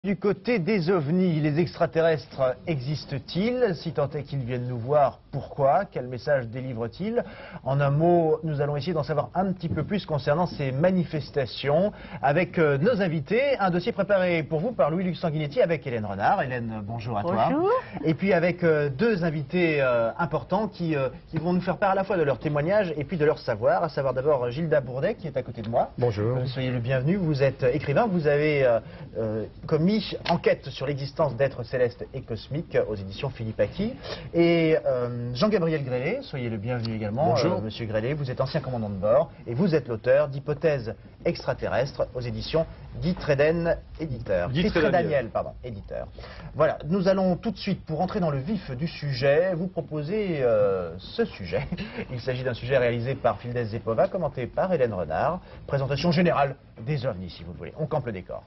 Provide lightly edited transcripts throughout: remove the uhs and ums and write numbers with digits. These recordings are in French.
Du côté des ovnis, les extraterrestres existent-ils? Si tant est qu'ils viennent nous voir, pourquoi? Quel message délivrent-ils? En un mot, nous allons essayer d'en savoir un petit peu plus concernant ces manifestations avec nos invités. Un dossier préparé pour vous par Louis-Luc Sanguinetti avec Hélène Renard. Hélène, bonjour à toi. Bonjour. Et puis avec deux invités importants qui vont nous faire part à la fois de leur témoignage et puis de leur savoir. À savoir d'abord Gilda Bourdet qui est à côté de moi. Bonjour. Soyez le bienvenu. Vous êtes écrivain. Vous avez commis enquête sur l'existence d'êtres célestes et cosmiques aux éditions Philippe Aki. Et Jean-Gabriel Grélé, soyez le bienvenu également. Bonjour. Monsieur Grélé, vous êtes ancien commandant de bord et vous êtes l'auteur d'Hypothèses extraterrestres aux éditions Guy Tréden, éditeur. Guy Trédaniel, pardon, éditeur. Voilà, nous allons tout de suite, pour entrer dans le vif du sujet, vous proposer ce sujet. Il s'agit d'un sujet réalisé par Fildès Zepova, commenté par Hélène Renard. Présentation générale des ovnis, si vous voulez. On campe le décor.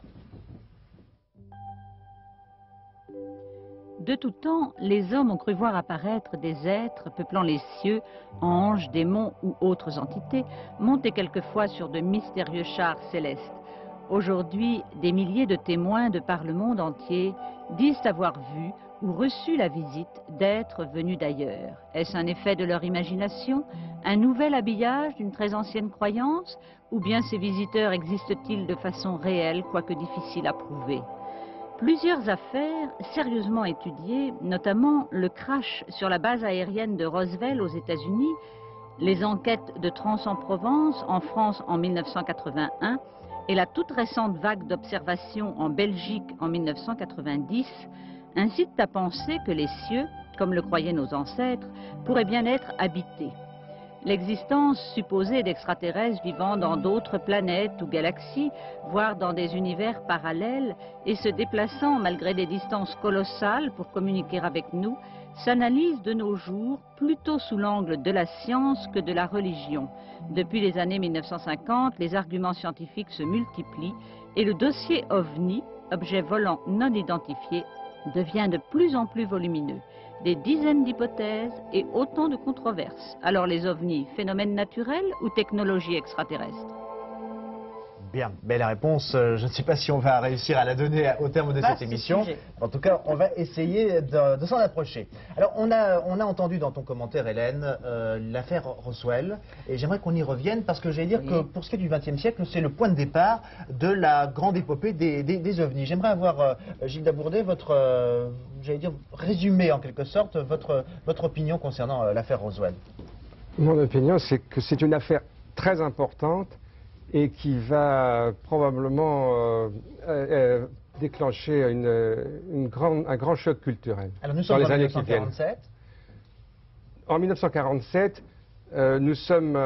De tout temps, les hommes ont cru voir apparaître des êtres peuplant les cieux, anges, démons ou autres entités, montés quelquefois sur de mystérieux chars célestes. Aujourd'hui, des milliers de témoins de par le monde entier disent avoir vu ou reçu la visite d'êtres venus d'ailleurs. Est-ce un effet de leur imagination, un nouvel habillage d'une très ancienne croyance, ou bien ces visiteurs existent-ils de façon réelle, quoique difficile à prouver? Plusieurs affaires sérieusement étudiées, notamment le crash sur la base aérienne de Roswell aux États-Unis, les enquêtes de Trans-en-Provence en France en 1981 et la toute récente vague d'observation en Belgique en 1990, incitent à penser que les cieux, comme le croyaient nos ancêtres, pourraient bien être habités. L'existence supposée d'extraterrestres vivant dans d'autres planètes ou galaxies, voire dans des univers parallèles, et se déplaçant malgré des distances colossales pour communiquer avec nous, s'analyse de nos jours plutôt sous l'angle de la science que de la religion. Depuis les années 1950, les arguments scientifiques se multiplient et le dossier OVNI, objet volant non identifié, devient de plus en plus volumineux. Des dizaines d'hypothèses et autant de controverses. Alors les ovnis, phénomènes naturels ou technologie extraterrestre? Bien, mais la réponse, je ne sais pas si on va réussir à la donner au terme de cette émission. Sujet. En tout cas, on va essayer de s'en approcher. Alors, on a entendu dans ton commentaire, Hélène, l'affaire Roswell, et j'aimerais qu'on y revienne parce que j'allais dire que pour ce qui est du XXe siècle, c'est le point de départ de la grande épopée des ovnis. J'aimerais avoir, Gilda Bourdet, votre, j'allais dire, résumé en quelque sorte, votre opinion concernant l'affaire Roswell. Mon opinion, c'est que c'est une affaire très importante et qui va probablement déclencher un grand choc culturel. Alors nous sommes dans les en années qui viennent. 1947. En 1947, nous sommes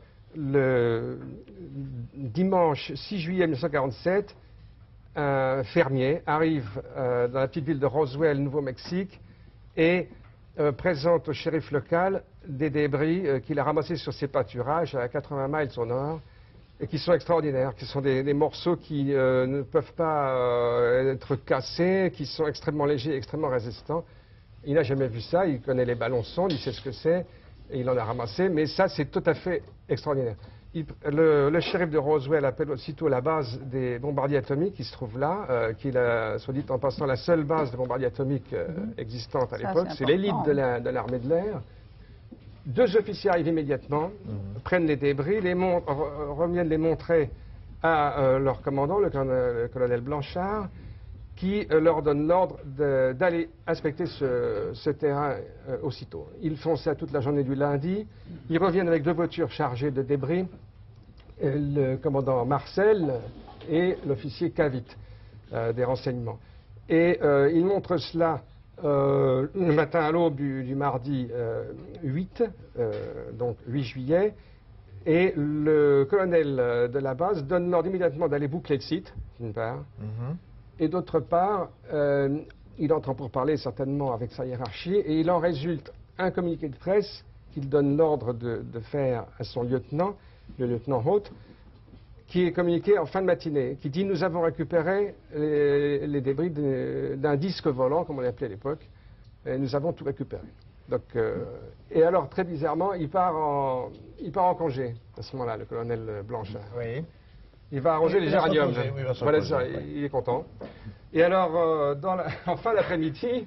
le dimanche 6 juillet 1947. Un fermier arrive dans la petite ville de Roswell, Nouveau-Mexique, et présente au shérif local des débris qu'il a ramassés sur ses pâturages à 80 miles au nord, et qui sont extraordinaires, qui sont des morceaux qui ne peuvent pas être cassés, qui sont extrêmement légers, extrêmement résistants. Il n'a jamais vu ça, il connaît les ballons sondes, il sait ce que c'est, et il en a ramassé, mais ça c'est tout à fait extraordinaire. Le shérif de Roswell appelle aussitôt la base des bombardiers atomiques qui se trouve là, qui est, soit dit en passant, la seule base de bombardiers atomiques existante à l'époque. C'est l'élite de l'armée de l'air. Deux officiers arrivent immédiatement, prennent les débris, reviennent les montrer à leur commandant, le colonel Blanchard, qui leur donne l'ordre d'aller inspecter ce terrain aussitôt. Ils font ça toute la journée du lundi. Ils reviennent avec deux voitures chargées de débris, le commandant Marcel et l'officier Cavit des renseignements. Et ils montrent cela le matin à l'aube du mardi 8, donc 8 juillet, et le colonel de la base donne l'ordre immédiatement d'aller boucler le site, d'une part, et d'autre part, il entre en pourparlers certainement avec sa hiérarchie, et il en résulte un communiqué de presse qu'il donne l'ordre de faire à son lieutenant, le lieutenant Haute, qui est communiqué en fin de matinée, qui dit « Nous avons récupéré les débris d'un disque volant, comme on l'appelait à l'époque, et nous avons tout récupéré. » Donc, et alors, très bizarrement, il part en congé, à ce moment-là, le colonel Blanchard. Oui. Il va arranger les géraniums. Oui, Voilà, ça, il est content. Et alors, en fin d'après-midi,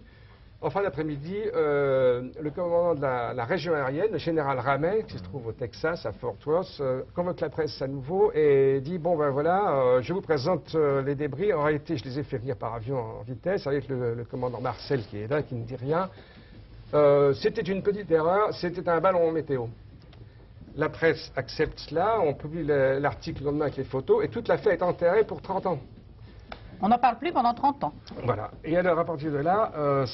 le commandant de la région aérienne, le général Ramey, qui se trouve au Texas, à Fort Worth, convoque la presse à nouveau et dit, bon ben voilà, je vous présente les débris. En réalité, je les ai fait venir par avion en vitesse, avec le commandant Marcel qui est là, qui ne dit rien. C'était une petite erreur, c'était un ballon météo. La presse accepte cela, on publie l'article le lendemain avec les photos, et toute l'affaire est enterrée pour 30 ans. On n'en parle plus pendant 30 ans. Voilà. Et alors, à partir de là,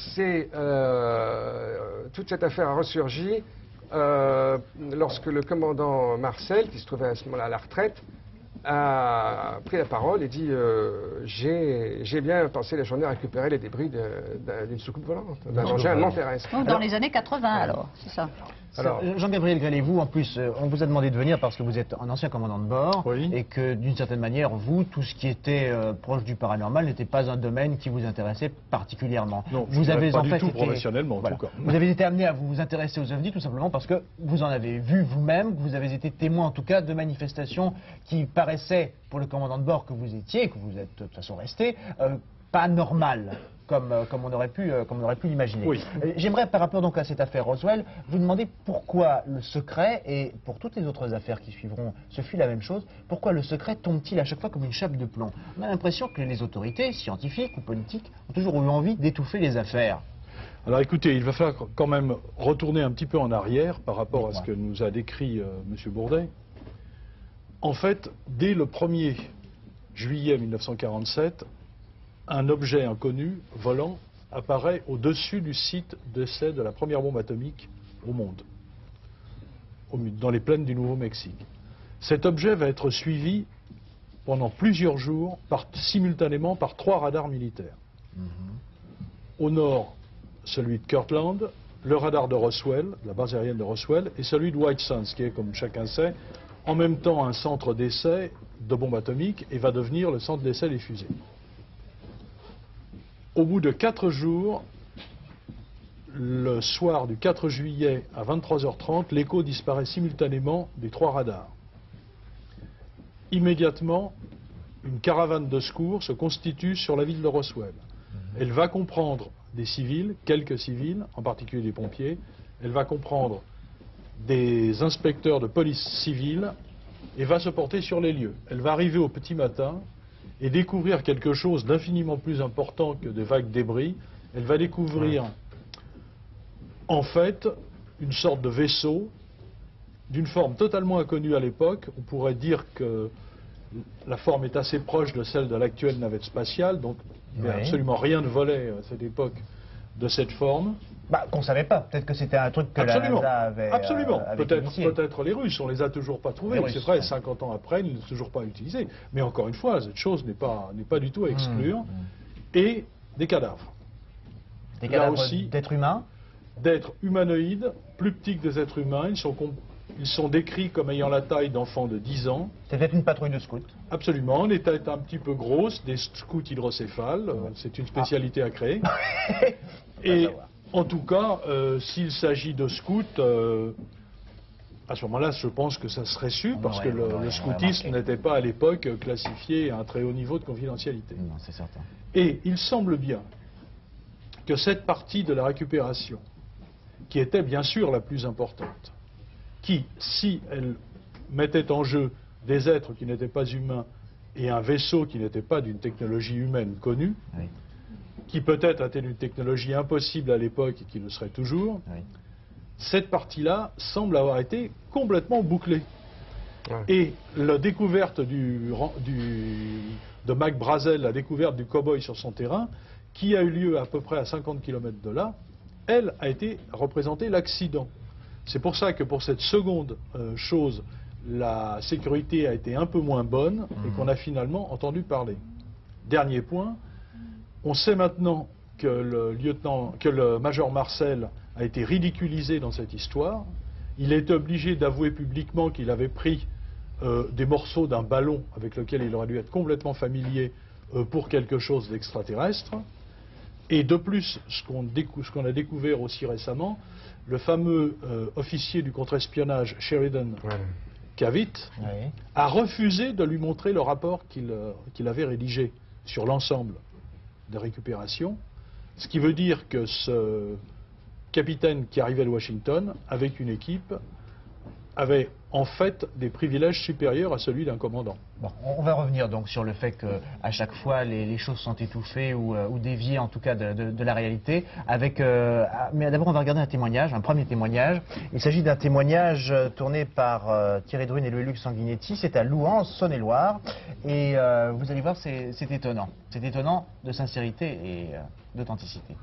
toute cette affaire a ressurgi lorsque le commandant Marcel, qui se trouvait à ce moment-là à la retraite, a pris la parole et dit j'ai bien passé la journée à récupérer les débris d'une soucoupe volante, d'un engin non terrestre. Donc dans les années 80 alors, c'est ça. Alors, Jean-Gabriel Grellet, vous, en plus, on vous a demandé de venir parce que vous êtes un ancien commandant de bord, oui. Et que, d'une certaine manière, vous, tout ce qui était proche du paranormal n'était pas un domaine qui vous intéressait particulièrement. Non, vous avez pas en du fait tout été, professionnellement, voilà. en tout cas. Vous avez été amené à vous intéresser aux ovnis tout simplement parce que vous en avez vu vous-même, que vous avez été témoin, en tout cas, de manifestations qui paraissaient, pour le commandant de bord que vous étiez, que vous êtes de toute façon resté, pas normales. Comme on aurait pu l'imaginer. Oui. J'aimerais, par rapport donc à cette affaire Roswell, vous demander pourquoi le secret, et pour toutes les autres affaires qui suivront, ce fut la même chose, pourquoi le secret tombe-t-il à chaque fois comme une chape de plomb? On a l'impression que les autorités, scientifiques ou politiques, ont toujours eu envie d'étouffer les affaires. Alors écoutez, il va falloir quand même retourner un petit peu en arrière par rapport à ce que nous a décrit M. Bourdet. En fait, dès le 1er juillet 1947, un objet inconnu, volant, apparaît au-dessus du site d'essai de la première bombe atomique au monde, dans les plaines du Nouveau-Mexique. Cet objet va être suivi pendant plusieurs jours, simultanément par 3 radars militaires. Au nord, celui de Kirtland, le radar de Roswell, la base aérienne de Roswell, et celui de White Sands, qui est, comme chacun sait, en même temps un centre d'essai de bombes atomiques et va devenir le centre d'essai des fusées. Au bout de 4 jours, le soir du 4 juillet à 23h30, l'écho disparaît simultanément des 3 radars. Immédiatement, une caravane de secours se constitue sur la ville de Roswell. Elle va comprendre des civils, quelques civils, en particulier des pompiers. Elle va comprendre des inspecteurs de police civile et va se porter sur les lieux. Elle va arriver au petit matin et découvrir quelque chose d'infiniment plus important que de vagues débris. Elle va découvrir, en fait, une sorte de vaisseau d'une forme totalement inconnue à l'époque. On pourrait dire que la forme est assez proche de celle de l'actuelle navette spatiale, donc il n'y a absolument rien ne volait à cette époque de cette forme. Bah, qu'on ne savait pas. Peut-être que c'était un truc que la NASA avait. Absolument. Avait Peut-être les Russes, on les a toujours pas trouvés. C'est vrai, 50 ans après, ils ne sont toujours pas utilisés. Mais encore une fois, cette chose n'est pas du tout à exclure. Et des cadavres. Des cadavres d'êtres humains? D'êtres humanoïdes, plus petits que des êtres humains. Ils sont décrits comme ayant la taille d'enfants de 10 ans. C'est peut-être une patrouille de scouts. Absolument, les têtes un petit peu grosses, des scouts hydrocéphales, c'est une spécialité à créer. Et en tout cas, s'il s'agit de scouts, à ce moment-là, je pense que ça serait su, parce que le scoutisme n'était pas à l'époque classifié à un très haut niveau de confidentialité. Non, c'est certain. Et il semble bien que cette partie de la récupération, qui était bien sûr la plus importante, qui, si elle mettait en jeu des êtres qui n'étaient pas humains et un vaisseau qui n'était pas d'une technologie humaine connue, qui peut-être était d'une technologie impossible à l'époque et qui le serait toujours, cette partie-là semble avoir été complètement bouclée. Et la découverte de Mac Brazel, la découverte du cow-boy sur son terrain, qui a eu lieu à peu près à 50 km de là, elle a été représentée l'accident. C'est pour ça que pour cette seconde chose, la sécurité a été un peu moins bonne et qu'on a finalement entendu parler. Dernier point, on sait maintenant que le major Marcel a été ridiculisé dans cette histoire. Il est obligé d'avouer publiquement qu'il avait pris des morceaux d'un ballon avec lequel il aurait dû être complètement familier pour quelque chose d'extraterrestre. Et de plus, ce qu'on a découvert aussi récemment, le fameux officier du contre-espionnage Sheridan Cavitt a refusé de lui montrer le rapport qu'il avait rédigé sur l'ensemble de récupération, ce qui veut dire que ce capitaine qui arrivait de Washington, avec une équipe, avait en fait des privilèges supérieurs à celui d'un commandant. Bon, on va revenir donc sur le fait qu'à chaque fois les choses sont étouffées ou déviées en tout cas de la réalité. Mais d'abord on va regarder un témoignage, un premier témoignage. Il s'agit d'un témoignage tourné par Thierry Drune et Louis-Luc Sanguinetti. C'est à Louhans, en Saône-et-Loire. Et vous allez voir, c'est étonnant. C'est étonnant de sincérité et d'authenticité.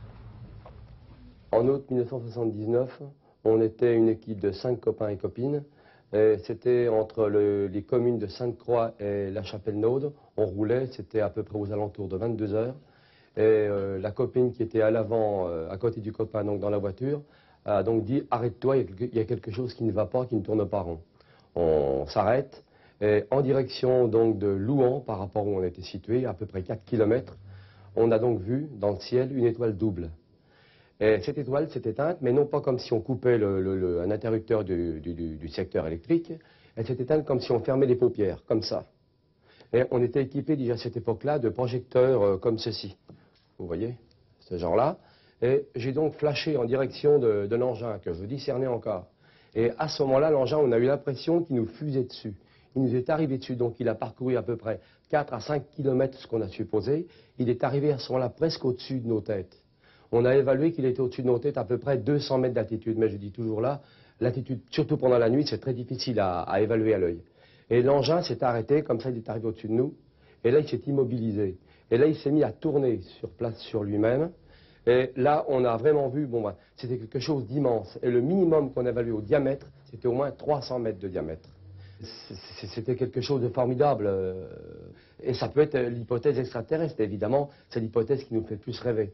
En août 1979, on était une équipe de 5 copains et copines. C'était entre les communes de Sainte-Croix et La Chapelle-Naude. On roulait, c'était à peu près aux alentours de 22 heures. Et la copine qui était à l'avant, à côté du copain, donc dans la voiture, a donc dit « Arrête-toi, il y a quelque chose qui ne va pas, qui ne tourne pas rond ». On s'arrête, et en direction donc de Louhans, par rapport où on était situé, à peu près 4 km, on a donc vu dans le ciel une étoile double. Et cette étoile s'est éteinte, mais non pas comme si on coupait un interrupteur du secteur électrique, elle s'est éteinte comme si on fermait les paupières, comme ça. Et on était équipé déjà à cette époque-là de projecteurs comme ceci. Vous voyez, ce genre-là. Et j'ai donc flashé en direction de l'engin que je discernais encore. Et à ce moment-là, l'engin, on a eu l'impression qu'il nous fusait dessus. Il nous est arrivé dessus, donc il a parcouru à peu près 4 à 5 km, ce qu'on a supposé. Il est arrivé à ce moment-là presque au-dessus de nos têtes. On a évalué qu'il était au-dessus de nos têtes à peu près 200 mètres d'altitude. Mais je dis toujours là, l'altitude, surtout pendant la nuit, c'est très difficile à évaluer à l'œil. Et l'engin s'est arrêté, comme ça il est arrivé au-dessus de nous. Et là, il s'est immobilisé. Et là, il s'est mis à tourner sur place sur lui-même. Et là, on a vraiment vu, bon, c'était quelque chose d'immense. Et le minimum qu'on a évalué au diamètre, c'était au moins 300 mètres de diamètre. C'était quelque chose de formidable. Et ça peut être l'hypothèse extraterrestre, évidemment. C'est l'hypothèse qui nous fait le plus rêver.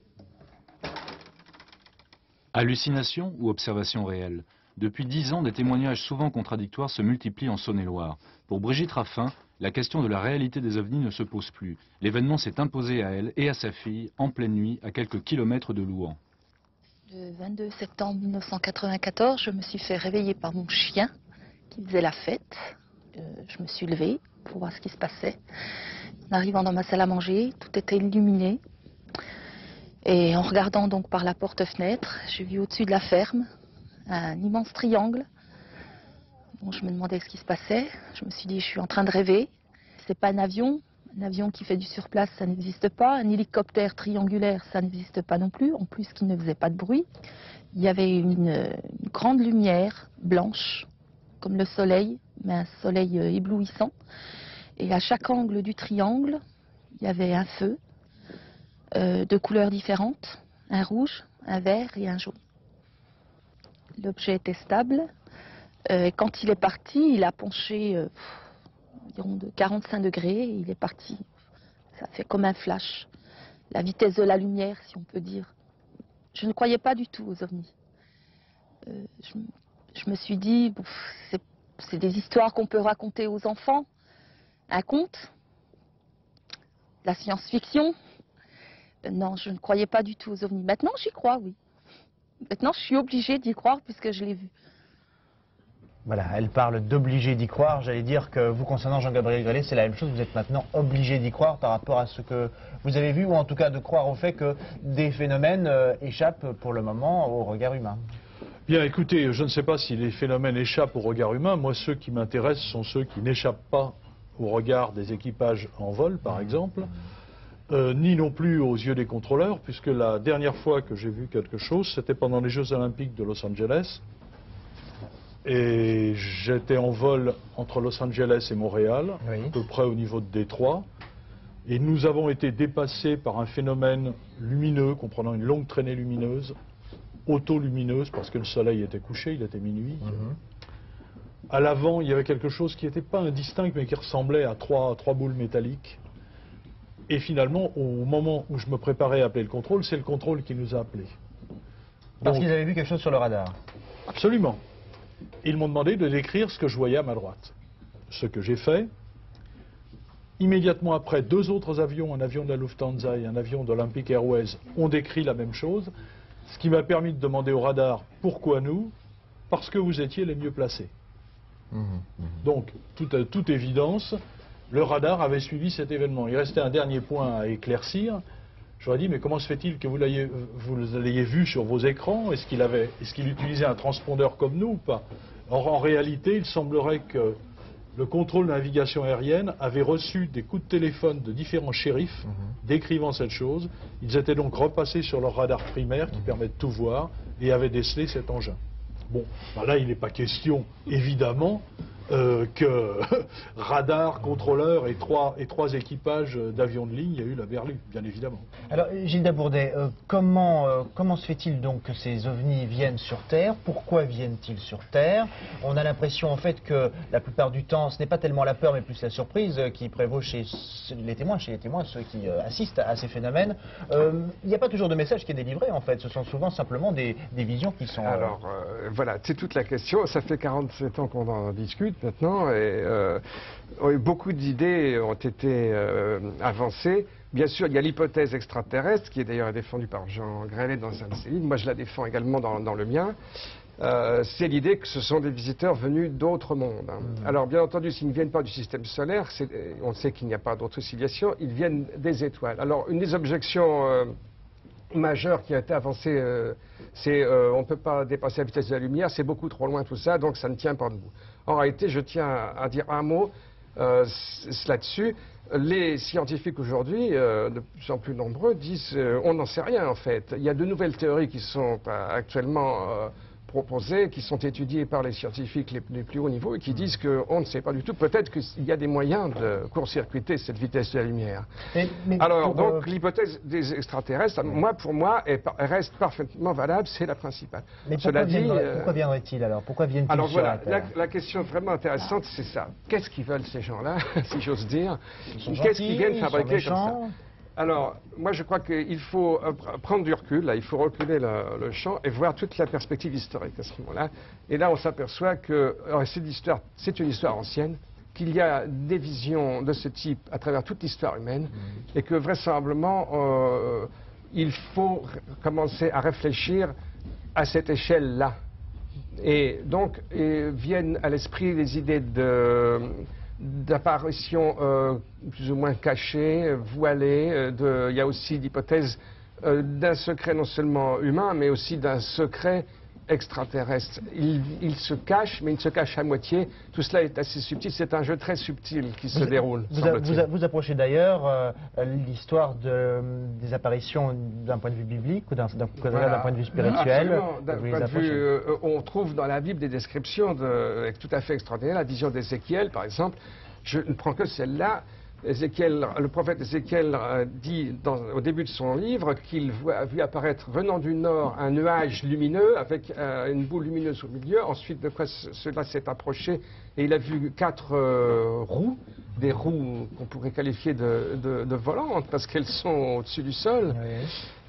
Hallucination ou observation réelle? Depuis 10 ans, des témoignages souvent contradictoires se multiplient en Saône-et-Loire. Pour Brigitte Raffin, la question de la réalité des ovnis ne se pose plus. L'événement s'est imposé à elle et à sa fille en pleine nuit, à quelques kilomètres de Louhans. Le 22 septembre 1994, je me suis fait réveiller par mon chien qui faisait la fête. Je me suis levée pour voir ce qui se passait. En arrivant dans ma salle à manger, tout était illuminé. Et en regardant donc par la porte-fenêtre, j'ai vu au-dessus de la ferme un immense triangle. Bon, je me demandais ce qui se passait. Je me suis dit, je suis en train de rêver. C'est pas un avion. Un avion qui fait du surplace, ça n'existe pas. Un hélicoptère triangulaire, ça n'existe pas non plus. En plus, qui ne faisait pas de bruit. Il y avait une grande lumière blanche, comme le soleil, mais un soleil éblouissant. Et à chaque angle du triangle, il y avait un feu. De couleurs différentes, un rouge, un vert et un jaune. L'objet était stable. Quand il est parti, il a penché environ de 45 degrés et il est parti. Ça fait comme un flash. La vitesse de la lumière, si on peut dire. Je ne croyais pas du tout aux ovnis. Je me suis dit, bon, c'est des histoires qu'on peut raconter aux enfants. Un conte, la science-fiction. Non, je ne croyais pas du tout aux ovnis. Maintenant, j'y crois, oui. Maintenant, je suis obligée d'y croire puisque je l'ai vu. Voilà, elle parle d'obligé d'y croire. J'allais dire que vous, concernant Jean-Gabriel Grélet, c'est la même chose. Vous êtes maintenant obligé d'y croire par rapport à ce que vous avez vu, ou en tout cas de croire au fait que des phénomènes échappent pour le moment au regard humain. Bien, écoutez, je ne sais pas si les phénomènes échappent au regard humain. Moi, ceux qui m'intéressent sont ceux qui n'échappent pas au regard des équipages en vol, par exemple. Ni non plus aux yeux des contrôleurs, puisque la dernière fois que j'ai vu quelque chose, c'était pendant les Jeux Olympiques de Los Angeles. Et j'étais en vol entre Los Angeles et Montréal, oui, à peu près au niveau de Détroit. Et nous avons été dépassés par un phénomène lumineux, comprenant une longue traînée lumineuse, autolumineuse, parce que le soleil était couché, il était minuit. À l'avant, il y avait quelque chose qui n'était pas indistinct, mais qui ressemblait à trois boules métalliques. Et finalement, au moment où je me préparais à appeler le contrôle, c'est le contrôle qui nous a appelés. Parce qu'ils avaient vu quelque chose sur le radar. Absolument. Ils m'ont demandé de décrire ce que je voyais à ma droite. Ce que j'ai fait. Immédiatement après, deux autres avions, un avion de la Lufthansa et un avion d'Olympic Airways, ont décrit la même chose. Ce qui m'a permis de demander au radar, pourquoi nous? Parce que vous étiez les mieux placés. Donc, toute évidence, le radar avait suivi cet événement. Il restait un dernier point à éclaircir, j'aurais dit, mais comment se fait-il que vous l'ayez vu sur vos écrans? Est-ce qu'il utilisait un transpondeur comme nous ou pas? Or, en réalité, il semblerait que le contrôle de navigation aérienne avait reçu des coups de téléphone de différents shérifs décrivant cette chose. Ils étaient donc repassés sur leur radar primaire qui permet de tout voir et avaient décelé cet engin. Bon, ben là, il n'est pas question, évidemment, que radar, contrôleur et trois équipages d'avions de ligne, il y a eu la berlue, bien évidemment. Alors, Gilles Dabourdet, comment se fait-il donc que ces ovnis viennent sur Terre? Pourquoi viennent-ils sur Terre? On a l'impression en fait que la plupart du temps, ce n'est pas tellement la peur, mais plus la surprise qui prévaut chez les témoins, ceux qui assistent à ces phénomènes. Il n'y a pas toujours de message qui est délivré en fait, ce sont souvent simplement des visions qui sont... Alors, voilà, c'est toute la question. Ça fait 47 ans qu'on en discute maintenant, et beaucoup d'idées ont été avancées. Bien sûr, il y a l'hypothèse extraterrestre, qui est d'ailleurs défendue par Jean Grelet dans un de ses livres. Moi, je la défends également dans le mien. C'est l'idée que ce sont des visiteurs venus d'autres mondes. Alors, bien entendu, s'ils ne viennent pas du système solaire, on sait qu'il n'y a pas d'autre oscillation, ils viennent des étoiles. Alors, une des objections majeure qui a été avancée, c'est on ne peut pas dépasser la vitesse de la lumière, c'est beaucoup trop loin tout ça, donc ça ne tient pas debout. En réalité, je tiens à dire un mot là-dessus. Les scientifiques aujourd'hui, de plus en plus nombreux, disent on n'en sait rien en fait. Il y a de nouvelles théories qui sont actuellement proposées, qui sont étudiées par les scientifiques les plus hauts niveaux et qui disent qu'on ne sait pas du tout. Peut-être qu'il y a des moyens de court-circuiter cette vitesse de la lumière. Alors, donc, l'hypothèse des extraterrestres, pour moi, reste parfaitement valable, c'est la principale. Mais pourquoi viendraient-ils alors? Pourquoi viennent-ils alors sur voilà, la Terre? la question vraiment intéressante, c'est ça. Qu'est-ce qu'ils veulent ces gens-là, si j'ose dire? Qu'est-ce qu'ils viennent fabriquer comme ça? Alors, moi je crois qu'il faut prendre du recul, là, il faut reculer le champ et voir toute la perspective historique à ce moment-là. Et là, on s'aperçoit que c'est une histoire ancienne, qu'il y a des visions de ce type à travers toute l'histoire humaine, et que vraisemblablement, il faut commencer à réfléchir à cette échelle-là. Et donc, viennent à l'esprit les idées d'apparitions plus ou moins cachées, voilées. Il y a aussi l'hypothèse d'un secret non seulement humain, mais aussi d'un secret extraterrestre. Il se cache, mais il se cache à moitié. Tout cela est assez subtil. C'est un jeu très subtil qui se déroule. Vous approchez d'ailleurs l'histoire des apparitions d'un point de vue biblique ou d'un point de vue spirituel. D'un point de vue, on trouve dans la Bible des descriptions tout à fait extraordinaires. La vision d'Ézéchiel, par exemple. Je ne prends que celle-là. Le prophète Ézéchiel dit au début de son livre qu'il a vu apparaître venant du nord un nuage lumineux avec une boule lumineuse au milieu. Ensuite, de quoi cela s'est approché et il a vu 4 roues, des roues qu'on pourrait qualifier de volantes parce qu'elles sont au-dessus du sol. Oui.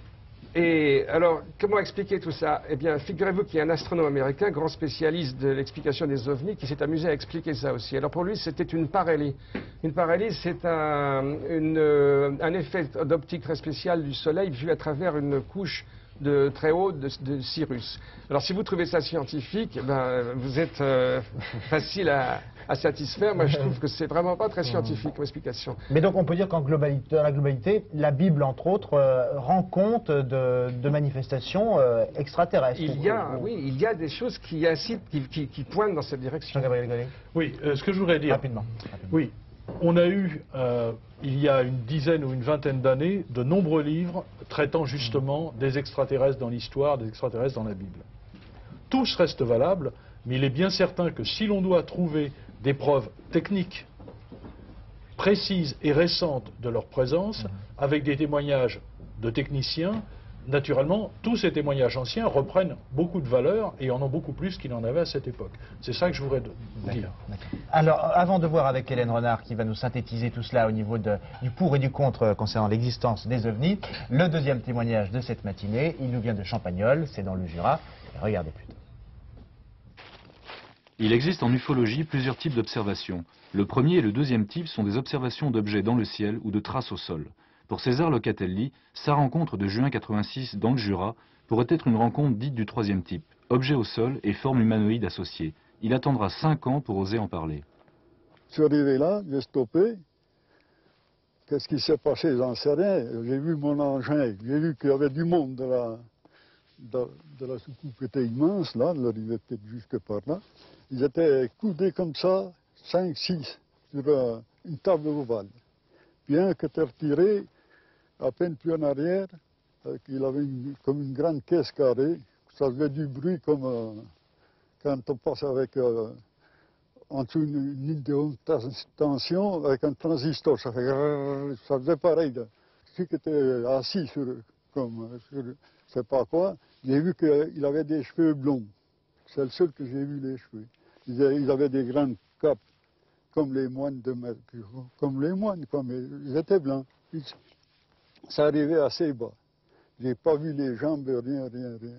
Et alors, comment expliquer tout ça? Eh bien, figurez-vous qu'il y a un astronome américain, grand spécialiste de l'explication des ovnis, qui s'est amusé à expliquer ça aussi. Alors pour lui, c'était une parélie. Une parélie, c'est un effet d'optique très spécial du Soleil vu à travers une couche très haute de Cirrus. Alors si vous trouvez ça scientifique, vous êtes facile à satisfaire. Moi, je trouve que c'est vraiment pas très scientifique comme explication. Mais donc, on peut dire dans la globalité, la Bible, entre autres, rend compte de manifestations extraterrestres. Il y a des choses qui pointent dans cette direction. Oui, ce que je voudrais dire... Rapidement. Oui, on a eu, il y a une dizaine ou une vingtaine d'années, de nombreux livres traitant justement des extraterrestres dans l'histoire, des extraterrestres dans la Bible. Tous restent valables, mais il est bien certain que si l'on doit trouver des preuves techniques précises et récentes de leur présence, avec des témoignages de techniciens, naturellement, tous ces témoignages anciens reprennent beaucoup de valeur et en ont beaucoup plus qu'il en avait à cette époque. C'est ça que je voudrais dire. Alors, avant de voir avec Hélène Renard qui va nous synthétiser tout cela au niveau du pour et du contre concernant l'existence des ovnis, le deuxième témoignage de cette matinée, il nous vient de Champagnole, c'est dans le Jura. Regardez plutôt. Il existe en ufologie plusieurs types d'observations. Le premier et le deuxième type sont des observations d'objets dans le ciel ou de traces au sol. Pour César Locatelli, sa rencontre de juin 86 dans le Jura pourrait être une rencontre dite du troisième type, objet au sol et forme humanoïde associée. Il attendra 5 ans pour oser en parler. Je suis arrivé là, j'ai stoppé. Qu'est-ce qui s'est passé? J'en sais rien. J'ai vu mon engin, j'ai vu qu'il y avait du monde de la soucoupe qui était immense, là, il arrivait peut-être jusque par là. Ils étaient coudés comme ça, 5, 6, sur une table ovale. Puis un qui était retiré, à peine plus en arrière, il avait comme une grande caisse carrée. Ça faisait du bruit comme quand on passe avec en dessous une ligne de haute tension avec un transistor. Ça faisait pareil. Celui qui était assis sur je sais pas quoi, j'ai vu qu'il avait des cheveux blonds. C'est le seul que j'ai vu les cheveux. Ils avaient des grandes capes, comme les moines comme les moines, quoi, mais ils étaient blancs. Ça arrivait assez bas. J'ai pas vu les jambes, rien.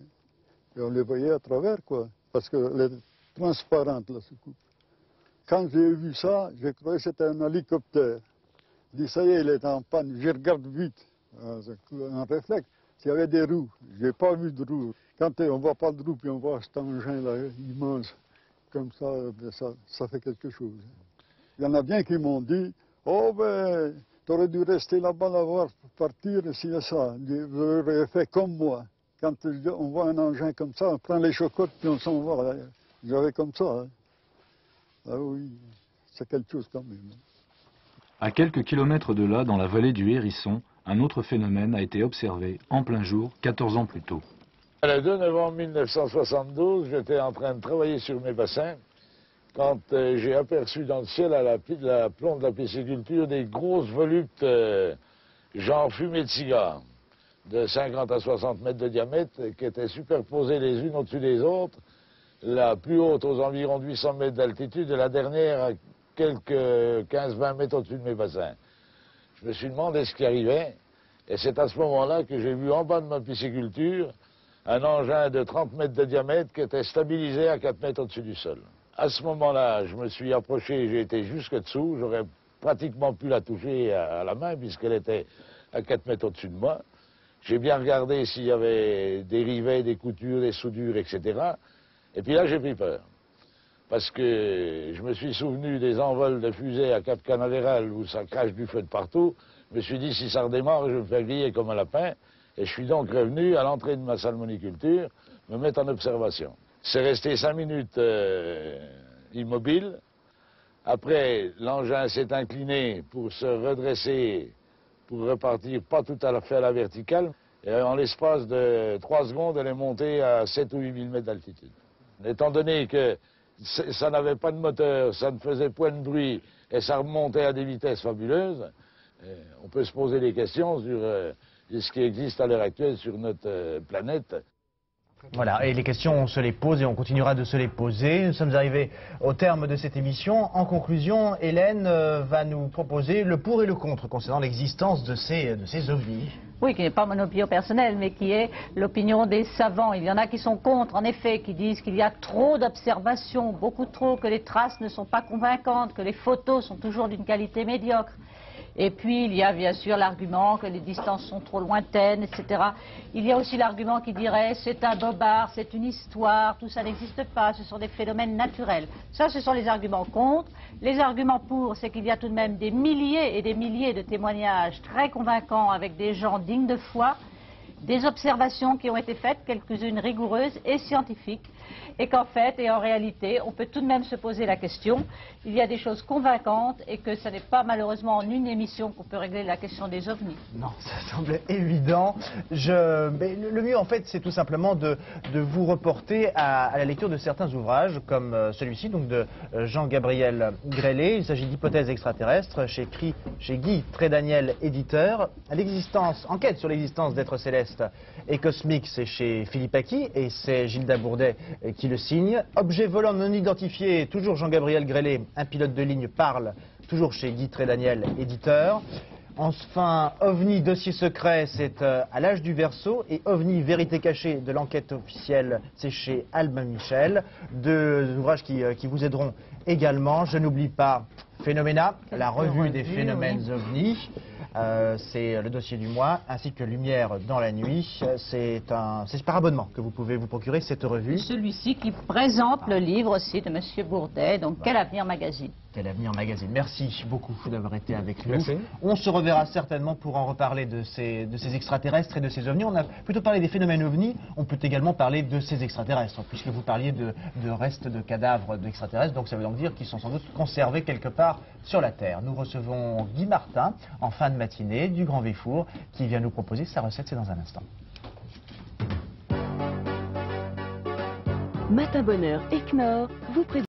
Et on les voyait à travers, quoi, parce qu'elle est transparente, la soucoupe. Quand j'ai vu ça, j'ai cru que c'était un hélicoptère. Je dis, ça y est, il est en panne. Je regarde vite, un réflexe. S'il y avait des roues, je n'ai pas vu de roues. Quand on ne voit pas de roues, puis on voit cet engin-là immense, comme ça fait quelque chose. Il y en a bien qui m'ont dit, oh ben, tu aurais dû rester là-bas, la voir partir, si ça. Vous auriez fait comme moi. Quand on voit un engin comme ça, on prend les chocottes, puis on s'en va. J'avais comme ça. Hein. Ah oui, c'est quelque chose quand même. À quelques kilomètres de là, dans la vallée du Hérisson, un autre phénomène a été observé en plein jour, 14 ans plus tôt. Le 2 novembre 1972, j'étais en train de travailler sur mes bassins quand j'ai aperçu dans le ciel, à la plombe de la pisciculture, des grosses volutes genre fumée de cigare, de 50 à 60 mètres de diamètre, qui étaient superposées les unes au-dessus des autres, la plus haute aux environs de 800 mètres d'altitude et la dernière à quelques 15-20 mètres au-dessus de mes bassins. Je me suis demandé ce qui arrivait, et c'est à ce moment-là que j'ai vu en bas de ma pisciculture un engin de 30 mètres de diamètre qui était stabilisé à 4 mètres au-dessus du sol. À ce moment-là, je me suis approché, j'ai été jusque dessous, j'aurais pratiquement pu la toucher à la main puisqu'elle était à 4 mètres au-dessus de moi. J'ai bien regardé s'il y avait des rivets, des coutures, des soudures, etc. Et puis là, j'ai pris peur. Parce que je me suis souvenu des envols de fusées à Cap Canaveral où ça crache du feu de partout. Je me suis dit, si ça redémarre, je vais me faire griller comme un lapin. Et je suis donc revenu à l'entrée de ma salmoniculture, me mettre en observation. C'est resté 5 minutes immobile. Après, l'engin s'est incliné pour se redresser, pour repartir pas tout à fait à la verticale. Et en l'espace de 3 secondes, elle est montée à 7 ou 8 000 mètres d'altitude. Étant donné que ça n'avait pas de moteur, ça ne faisait point de bruit et ça remontait à des vitesses fabuleuses, on peut se poser des questions sur ce qui existe à l'heure actuelle sur notre planète. Voilà, et les questions, on se les pose et on continuera de se les poser. Nous sommes arrivés au terme de cette émission. En conclusion, Hélène va nous proposer le pour et le contre concernant l'existence de ces ovnis. Oui, qui n'est pas mon opinion personnelle, mais qui est l'opinion des savants. Il y en a qui sont contre, en effet, qui disent qu'il y a trop d'observations, beaucoup trop, que les traces ne sont pas convaincantes, que les photos sont toujours d'une qualité médiocre. Et puis, il y a bien sûr l'argument que les distances sont trop lointaines, etc. Il y a aussi l'argument qui dirait c'est un bobard, c'est une histoire, tout ça n'existe pas, ce sont des phénomènes naturels. Ça, ce sont les arguments contre. Les arguments pour, c'est qu'il y a tout de même des milliers et des milliers de témoignages très convaincants avec des gens dignes de foi, des observations qui ont été faites, quelques-unes rigoureuses et scientifiques, et qu'en fait et en réalité, on peut tout de même se poser la question, il y a des choses convaincantes et que ce n'est pas malheureusement en une émission qu'on peut régler la question des ovnis. Non, ça semble évident. Mais le mieux en fait, c'est tout simplement de vous reporter à la lecture de certains ouvrages, comme celui-ci, donc de Jean-Gabriel Grellet. Il s'agit d'hypothèses extraterrestres chez Guy Trédaniel, éditeur. Enquête sur l'existence d'êtres célestes et cosmiques, c'est chez Philippe Aki et c'est Gilda Bourdet qui le signe. Objet volant non identifié, toujours Jean-Gabriel Grellet, un pilote de ligne parle, toujours chez Guy Trédaniel, éditeur. Enfin, OVNI, dossier secret, c'est à l'âge du Verseau, et OVNI, vérité cachée de l'enquête officielle, c'est chez Albin Michel. Deux ouvrages qui vous aideront également. Je n'oublie pas Phénoména, la revue des phénomènes OVNI. C'est le dossier du mois, ainsi que Lumière dans la nuit. C'est par abonnement que vous pouvez vous procurer cette revue. Celui-ci qui présente le livre aussi de M. Bourdet, donc Quel avenir magazine. c'était l'Avenir Magazine. Merci beaucoup d'avoir été avec nous. Merci. On se reverra certainement pour en reparler de ces extraterrestres et de ces ovnis. On a plutôt parlé des phénomènes ovnis, on peut également parler de ces extraterrestres, puisque vous parliez de restes de cadavres d'extraterrestres, donc ça veut donc dire qu'ils sont sans doute conservés quelque part sur la Terre. Nous recevons Guy Martin en fin de matinée du Grand Véfour qui vient nous proposer sa recette, c'est dans un instant. Matin Bonheur Equinor vous présente